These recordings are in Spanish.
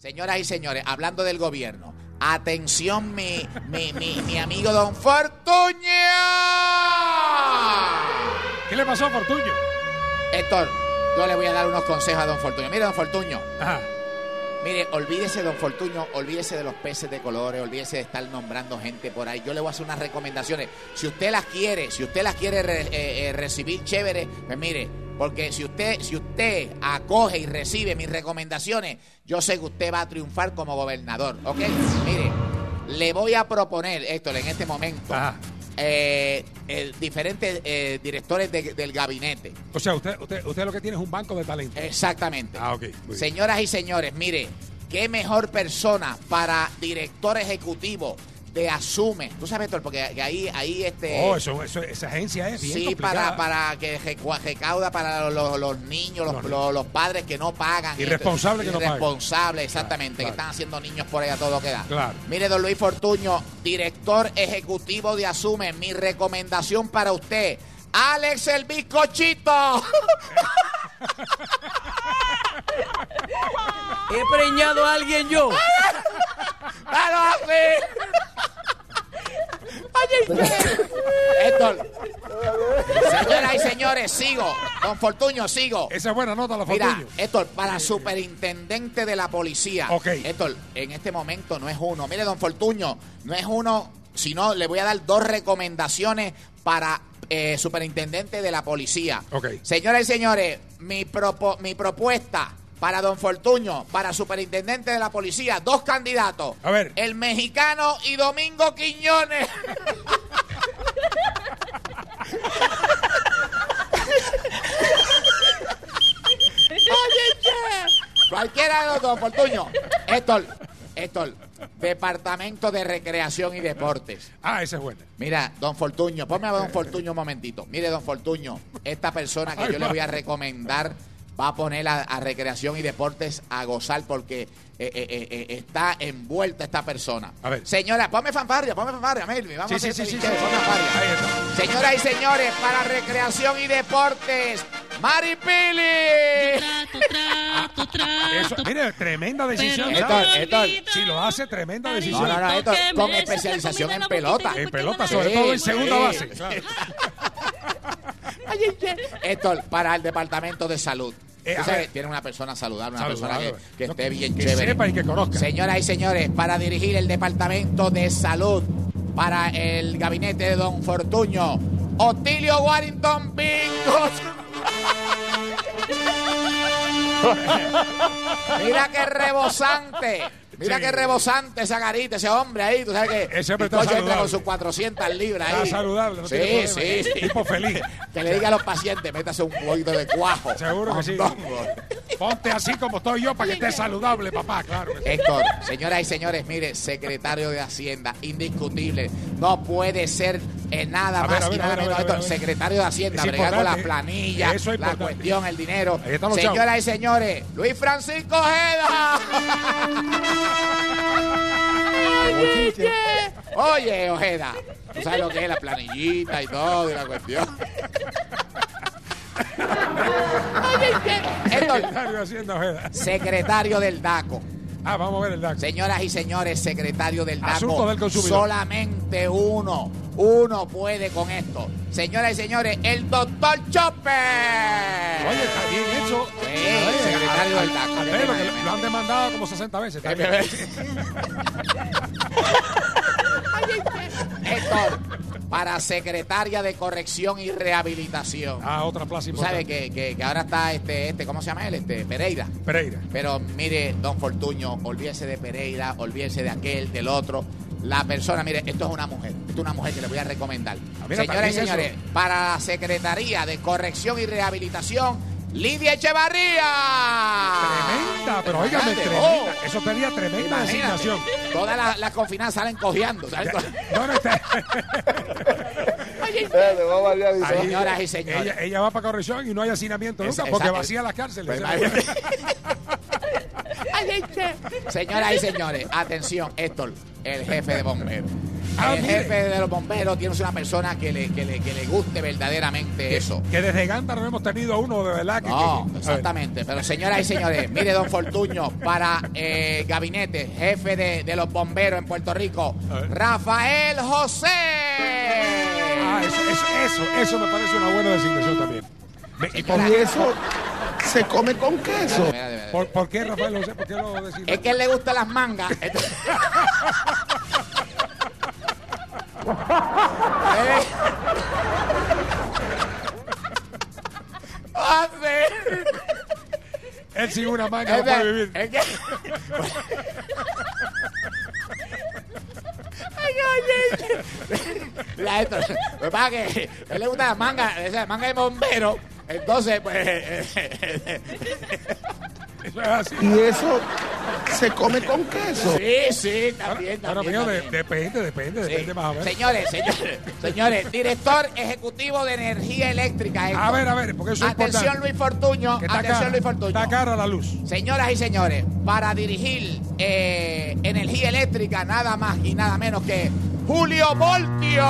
Señoras y señores, hablando del gobierno, atención mi amigo Don Fortuño. ¿Qué le pasó a Fortuño? Héctor, yo le voy a dar unos consejos a Don Fortuño. Mire, Don Fortuño. Ajá. Mire, olvídese, Don Fortuño, olvídese de los peces de colores, olvídese de estar nombrando gente por ahí. Yo le voy a hacer unas recomendaciones. Si usted las quiere recibir chévere, pues mire, porque si usted acoge y recibe mis recomendaciones, yo sé que usted va a triunfar como gobernador, ¿ok? Mire, le voy a proponer, Héctor, en este momento, diferentes directores del gabinete. O sea, usted lo que tiene es un banco de talento. Exactamente. Ok. Señoras y señores, mire, qué mejor persona para director ejecutivo de Asume. Tú sabes, Héctor, porque ahí esa agencia es bien sí, complicada. para que recauda para los niños, los padres que no pagan. Irresponsables que no pagan. Irresponsables, exactamente, Claro. que están haciendo niños por ahí a todo lo que da. Claro. Mire, don Luis Fortuño, director ejecutivo de Asume, mi recomendación para usted, Alex el Bizcochito. ¿He preñado a alguien yo? ¡Claro, así! Héctor, señoras y señores, sigo. Don Fortuño, sigo. Esa es buena nota, la Fortuño. Mira, Héctor, para superintendente de la policía. Ok. Héctor, en este momento no es uno. Mire, Don Fortuño, no es uno, sino le voy a dar 2 recomendaciones para superintendente de la policía. Ok. Señoras y señores, mi propuesta para Don Fortuño, para superintendente de la policía, 2 candidatos. A ver. El mexicano y Domingo Quiñones. Cualquiera de los dos, Fortuño. Héctor, Departamento de Recreación y Deportes. Esa es buena. Mira, Don Fortuño, ponme a Don Fortuño un momentito. Mire, Don Fortuño, esta persona que yo le voy a recomendar va a poner a Recreación y Deportes a gozar porque está envuelta esta persona. A ver. Señora, ponme fanfarria, Melvin. Vamos a hacer sí. ponme fanfarria. Ahí está. Señoras y señores, para Recreación y Deportes, Maripili. Eso, mire, tremenda decisión. Héctor. Si lo hace, tremenda decisión. No, Héctor, con especialización en pelota. En pelota, sobre todo en segunda base. Claro. Héctor, para el Departamento de Salud. A Tú sabes, ver. tiene una persona saludable, una Saludable. persona que No, esté bien que chévere. sepa y que conozca. Señoras y señores, para dirigir el Departamento de Salud, para el gabinete de Don Fortuño, Otilio Warrington Bingos. Mira qué rebosante. Mira Sí. qué rebosante esa garita, ese hombre ahí. Tú sabes que Ese hombre está Bizcocho entra saludable. con sus 400 libras ahí. Está saludable, no tiene Sí, problema. sí. Tipo feliz. Que le diga a los pacientes, métase un poquito de cuajo. Seguro que sí. Mondongo. Ponte así como estoy yo para que estés saludable, papá, claro. Que sí. Héctor, señoras y señores, mire, secretario de Hacienda, indiscutible. No puede ser nada A ver, más y nada menos, Héctor, secretario de Hacienda, Es bregar con las importante. planillas, Eso es la importante. cuestión, el dinero. Ahí están los Señoras chavos. y señores, Luis Francisco Ojeda. Oye, Ojeda, tú sabes lo que es la planillita y todo y la cuestión. Héctor, Secretario de Hacienda, Ojeda. secretario del DACO. Vamos a ver el DACO. Señoras y señores, secretario del DACO. Asuntos del consumidor. Solamente uno puede con esto. Señoras y señores, el doctor Chopper. Oye, está bien hecho. Sí, secretario del DACO. Al menos que lo han demandado como 60 veces. Está bien. Héctor, para secretaria de Corrección y Rehabilitación. Otra plaza Tú importante. sabes que ahora está ¿cómo se llama él? Pereira. Pereira. Pero mire, don Fortuño, olvídese de Pereira, olvídese de aquel, del otro. La persona, mire, esto es una mujer. Esto es una mujer que le voy a recomendar. Mira, Señoras y también señores, eso. para la Secretaría de Corrección y Rehabilitación, Lidia Echevarría. Tremenda, pero óigame, Imagínate, tremenda. Eso tenía tremenda Imagínate, designación. todas las confinadas salen cojeando. ¿Sabes? No, está. Ahí, señoras y señores. Ella va para corrección y no hay hacinamiento nunca Esa- porque esa- vacía las cárceles. Pues, Señoras y señores, atención, Héctor, el jefe de bomberos. Ah, El mire. jefe de los bomberos tiene una persona que le guste verdaderamente eso. Que desde Gándara no hemos tenido uno de verdad que... No, a ver. exactamente. Pero señoras y señores, mire, don Fortuño, para el gabinete, jefe de los bomberos en Puerto Rico, A ver. Rafael José. Ah, eso me parece una buena designación también. ¿Y por, Señora, Y eso se come con queso. Mira. por qué, Rafael José? ¿Por qué lo designaste? Es que a él le gustan las mangas. Él sin una manga no puede vivir. Es que... Mira esto, lo que pasa es que a él le gusta la manga, esa manga de bombero, entonces pues... Eso es así. Y eso se come con queso. sí, también, Bueno, también. mío, también. depende Sí. más o menos. Señores, director ejecutivo de energía eléctrica. Héctor. A ver, porque eso es Atención, importante. Luis Fortuño. Que está Atención, cara, Luis Fortuño. está cara la luz. Señoras y señores, para dirigir energía eléctrica, nada más y nada menos que Julio Voltio.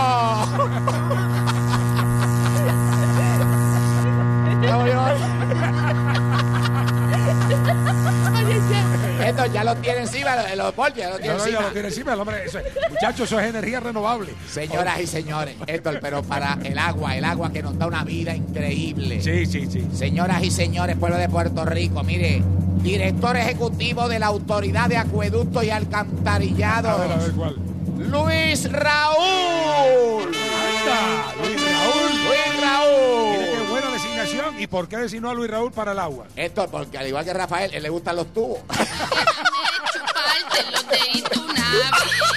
Esto ya lo tiene encima, los Voltios ya lo tiene No, ya encima. lo tiene encima el hombre. Muchachos, eso es energía renovable. Señoras y señores, Héctor, pero para el agua que nos da una vida increíble. Sí. Señoras y señores, pueblo de Puerto Rico, mire, director ejecutivo de la Autoridad de Acueducto y Alcantarillado, A ver, ¿cuál? Luis Raúl. Anda, Luis Raúl. Luis Raúl. Mire qué buena designación. ¿Y por qué designó a Luis Raúl para el agua? Héctor, porque al igual que Rafael, él le gustan los tubos. Chuparte los deditos una vez.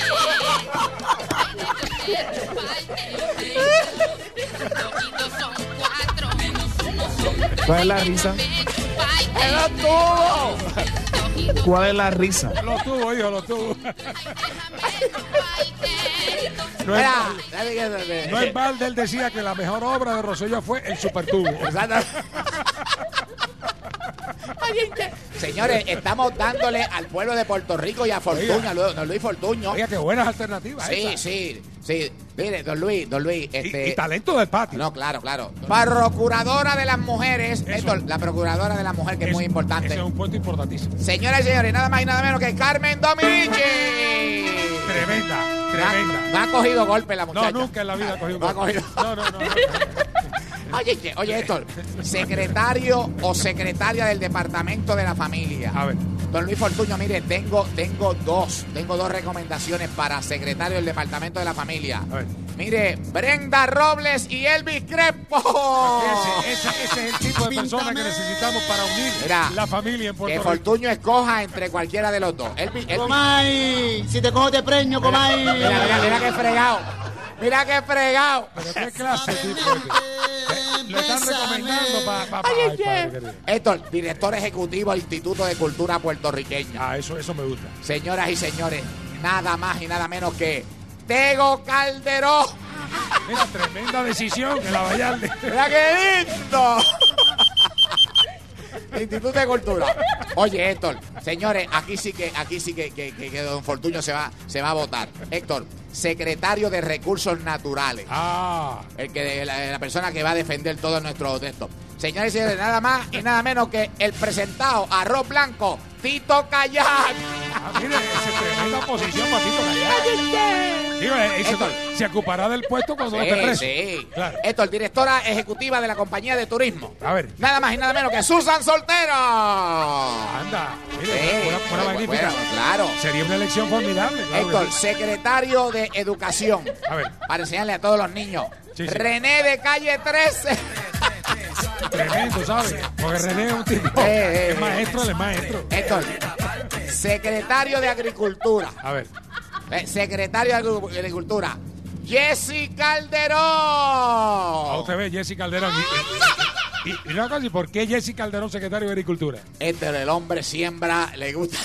Dos y dos son cuatro, menos uno son tres. ¿Cuál es la risa? ¡En los tubos! ¿Cuál es la risa? Los tuvo, hijo, los tuvo. No es, Mira, no es balde, él decía que la mejor obra de Rosselló fue el supertubo. Exacto. Señores, estamos dándole al pueblo de Puerto Rico y a Fortuño, Oiga. a don Luis Fortuño. Oiga, qué buenas alternativas. Sí, esas. sí. Mire, don Luis, Y talento del patio. No, claro. Procuradora de las mujeres. Eso. Héctor, la procuradora de la mujer, que es muy importante. Ese es un puesto importantísimo. Señoras y señores, nada más y nada menos que Carmen Dominici. Tremenda. No ha cogido golpe la muchacha. No, nunca en la vida ha cogido un No ha gol. cogido. No. Oye, Héctor, secretario o secretaria del Departamento de la Familia. A ver. Don Luis Fortuño, mire, tengo dos recomendaciones para secretario del Departamento de la Familia. A ver. Mire, Brenda Robles y Elvis Crespo. Ese es el tipo de persona que necesitamos para unir Mira, la familia en Que Puerto Rico. Fortuño escoja entre cualquiera de los dos. Elvis- Comay, si te cojo te preño, Comay. Mira qué fregado. Mira qué fregado. Pero qué clase de tipo es que lo están recomendando para padre querido. Héctor, director ejecutivo del Instituto de Cultura Puertorriqueña. Ah, eso me gusta. Señoras y señores, nada más y nada menos que Tego Calderón. Mira, tremenda decisión en la Vallarde. ¡Mira qué lindo! Instituto de Cultura. Oye, Héctor, señores, aquí sí que don Fortuño se va a votar. Héctor, secretario de Recursos Naturales. Ah, La persona que va a defender todos nuestros textos. Señores y señores, nada más y nada menos que el presentado arroz blanco, Tito Kayak. mire, esa es tremenda posición para Tito Kayak. Digo, Héctor. se ocupará del puesto cuando esté preso. Sí. Claro. Héctor, directora ejecutiva de la compañía de turismo. A ver. Nada más y nada menos que Susan Soltero. Anda, mire, buena magnífica. Bueno, claro. Sería una elección formidable. Claro que Héctor, sí. secretario de Educación. A ver. Para enseñarle a todos los niños. Sí. René de Calle 13. Tremendo, ¿sabes? Porque René es un tipo. Eh, es maestro, él es maestro. Héctor, secretario de Agricultura. A ver. Secretario de Agricultura. Jessy Calderón. A usted ve, Jessy Calderón. Y una cosa, ¿y por qué Jessy Calderón, secretario de Agricultura? Héctor, el hombre siembra, le gusta.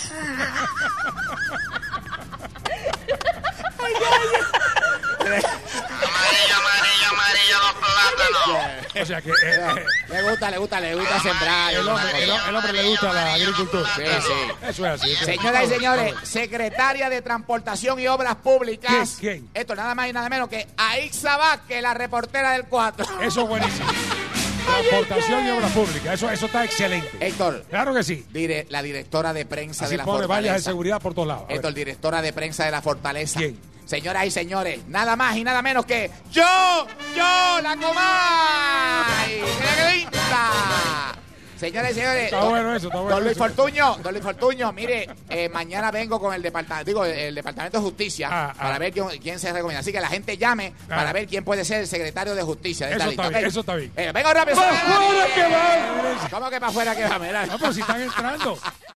Amarillo, amarillo, amarillo los O sea que Le gusta sembrar. el hombre le gusta la agricultura. Sí. Eso es así. Señoras y señores, secretaria de Transportación y Obras Públicas. ¿Quién? Esto nada más y nada menos que Aixa Vázquez, la reportera del 4. Eso es buenísimo. Transportación y obras públicas. Eso está excelente. Héctor. Claro que sí. La directora de prensa Así de la pone Fortaleza. vallas de seguridad por todos lados. A ver. Héctor, directora de prensa de la Fortaleza. ¿Quién? Señoras y señores, nada más y nada menos que yo, la Comay. ¡Mira qué linda! Señoras y señores, Está bueno eso, está bueno don Luis eso. Fortuño, mire, mañana vengo con el departamento de Justicia para ver quién se recomienda. Así que la gente llame para ver quién puede ser el secretario de Justicia de esta lista. Eso está bien. Venga rápido. ¡Para afuera que va! ¿Cómo que para afuera que va? Mira. No, pero si están entrando.